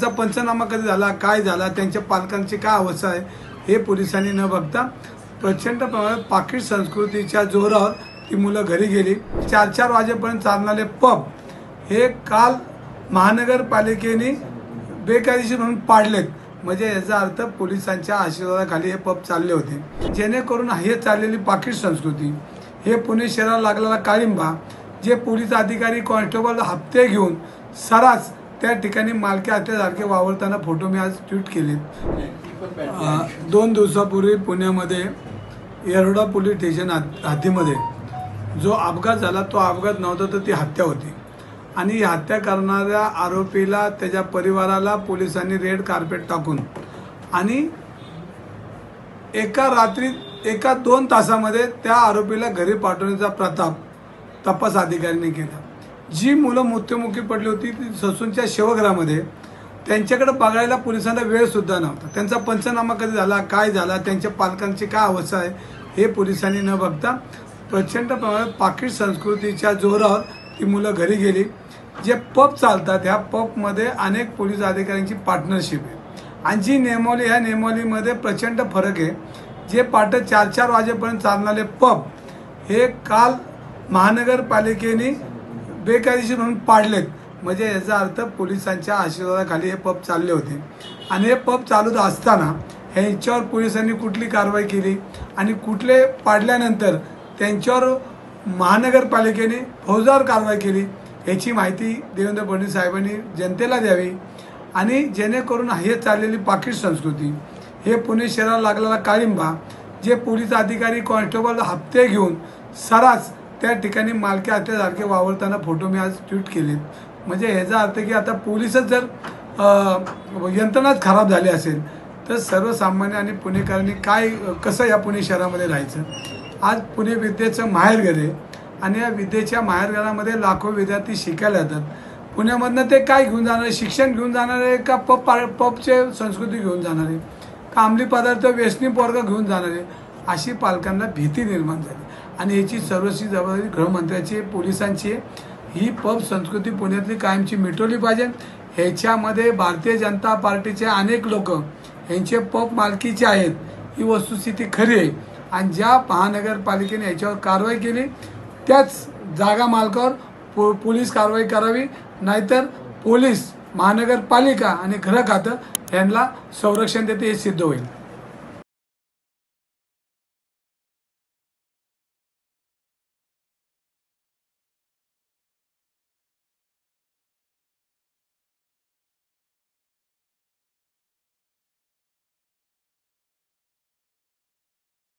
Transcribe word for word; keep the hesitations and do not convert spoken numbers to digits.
त्यांचा पंचनामा कधी झाला, काय झाला, त्यांच्या पालकांची काय अवस्था आहे हे पोलिसांनी न बघता प्रचंड प्रमाणात पाकिट संस्कृतीच्या जोरावर ती मुलं घरी गेली। चार चार वाजेपर्यंत चालणारे पब हे काल महानगरपालिकेने बेकायदेशीर म्हणून पाडलेत। म्हणजे याचा अर्थ पोलिसांच्या आशीर्वादाखाली हे पब चालले होते, जेणेकरून हे चाललेली पाकिट संस्कृती हे पुणे शहराला लागलेला काळिंबा, जे पोलीस अधिकारी कॉन्स्टेबल हप्ते घेऊन सरास त्या ठिकाणी मालकी असल्यासारखे वावरताना फोटो मी आज ट्विट केले। दोन दिवसापूर्वी पुण्यामध्ये येरवडा पोलीस स्टेशन हद्दीमध्ये जो अपघात झाला तो अपघात नव्हता, तर ती हत्या होती आणि ही हत्या करणाऱ्या आरोपीला त्याच्या परिवाराला पोलिसांनी रेड कार्पेट टाकून आणि एका रात्रीत एका दोन तासामध्ये त्या आरोपीला घरी पाठवण्याचा प्रताप तपास अधिकाऱ्यांनी केला। जी मुलं मृत्युमुखी पडली होती ती ससूनच्या शिवगृहामध्ये, त्यांच्याकडे बघायला पोलिसांना वेळ सुद्धा नव्हता। त्यांचा पंचनामा कधी झाला, काय झाला, त्यांच्या पालकांची काय अवस्था आहे हे पोलिसांनी न बघता प्रचंड प्रमाणात पाकिट संस्कृतीच्या जोरावर ती मुलं घरी गेली। जे पब चालतात ह्या पबमध्ये अनेक पोलीस अधिकाऱ्यांची पार्टनरशिप आहे आणि जी नियमावली ह्या नियमावलीमध्ये प्रचंड फरक आहे। जे पहाटे चार चार वाजेपर्यंत चालणारे पब हे काल महानगरपालिकेने बेकायदेशीर म्हणून पाडलेत। म्हणजे याचा अर्थ पोलिसांच्या आशीर्वादाखाली हे पब चालले होते आणि हे पब चालूच असताना ह्यांच्यावर पोलिसांनी कुठली कारवाई केली आणि कुठले पाडल्यानंतर त्यांच्यावर महानगरपालिकेने फौजदार कारवाई केली याची माहिती देवेंद्र फडणवीस साहेबांनी जनतेला द्यावी आणि जेणेकरून हे चाललेली पाकिट संस्कृती हे पुणे शहराला लागलेला काळिंबा, जे पोलीस अधिकारी कॉन्स्टेबल हप्ते घेऊन सरास त्या ठिकाणी मालकी असल्यासारखे वावरताना फोटो मी आज ट्विट केले। म्हणजे ह्याचा अर्थ की आता पोलीसच जर यंत्रणाच खराब झाली असेल तर सर्वसामान्य आणि पुणेकरांनी काय कसं या पुणे शहरामध्ये राहायचं। आज पुणे विद्येचं माहेरघर आहे आणि या विद्येच्या माहेरघरामध्ये लाखो विद्यार्थी शिकायला येतात। पुण्यामधनं ते काय घेऊन जाणार, शिक्षण घेऊन जाणार आहे का पब पबचे संस्कृती घेऊन जाणार आहे का अंमली पदार्थ व्यसनी पोरगा घेऊन जाणार आहे, अशी पालकांना भीती निर्माण झाली आणि याची सर्वस्वी जबाबदारी गृहमंत्र्याची पोलिसांची आहे। ही पब संस्कृती पुण्यातली कायमची मिटवली पाहिजे। ह्याच्यामध्ये भारतीय जनता पार्टीचे अनेक लोक यांचे पब मालकीचे आहेत, ही वस्तुस्थिती खरी आहे आणि ज्या महानगरपालिकेने याच्यावर कारवाई केली त्याच जागा मालकावर पो पोलीस कारवाई करावी, नाहीतर पोलीस महानगरपालिका आणि गृह खातं यांना संरक्षण देते हे सिद्ध होईल।